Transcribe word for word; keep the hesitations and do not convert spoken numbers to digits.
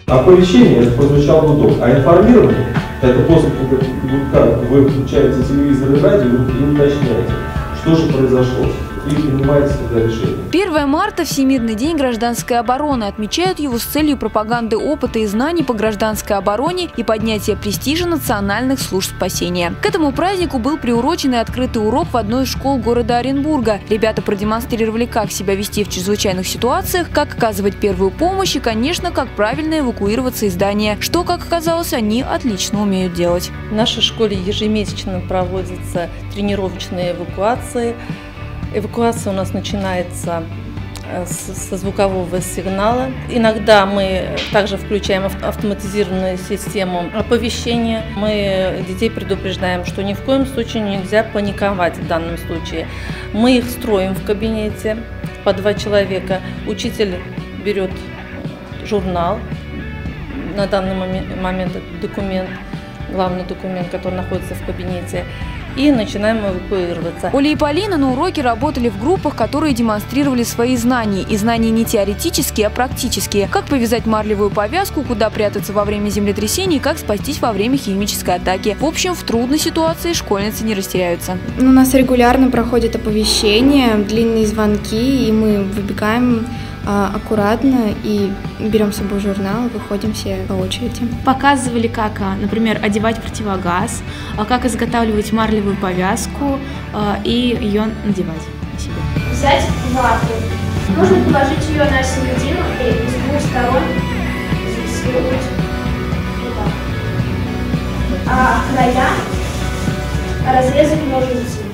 Оповещение — это прозвучал гудок, а информирование — это после гудка вы включаете телевизор и радио и уточняете, что же произошло. И принимается тогда решение. первое марта – Всемирный день гражданской обороны. Отмечают его с целью пропаганды опыта и знаний по гражданской обороне и поднятия престижа национальных служб спасения. К этому празднику был приурочен и открытый урок в одной из школ города Оренбурга. Ребята продемонстрировали, как себя вести в чрезвычайных ситуациях, как оказывать первую помощь и, конечно, как правильно эвакуироваться из здания, что, как оказалось, они отлично умеют делать. В нашей школе ежемесячно проводятся тренировочные эвакуации. Эвакуация у нас начинается со звукового сигнала. Иногда мы также включаем автоматизированную систему оповещения. Мы детей предупреждаем, что ни в коем случае нельзя паниковать в данном случае. Мы их строим в кабинете по два человека. Учитель берет журнал, на данный момент документ, главный документ, который находится в кабинете, и начинаем эвакуироваться. Оля и Полина на уроке работали в группах, которые демонстрировали свои знания. И знания не теоретические, а практические. Как повязать марлевую повязку, куда прятаться во время землетрясений, как спастись во время химической атаки. В общем, в трудной ситуации школьницы не растеряются. У нас регулярно проходят оповещения, длинные звонки, и мы выбегаем аккуратно и берем с собой журнал, выходим все по очереди. Показывали, как, например, одевать противогаз, как изготавливать марлевую повязку и ее надевать на себя. Взять вату. Нужно положить ее на середину и с двух сторон свернуть вот так. А края разрезать ножницами.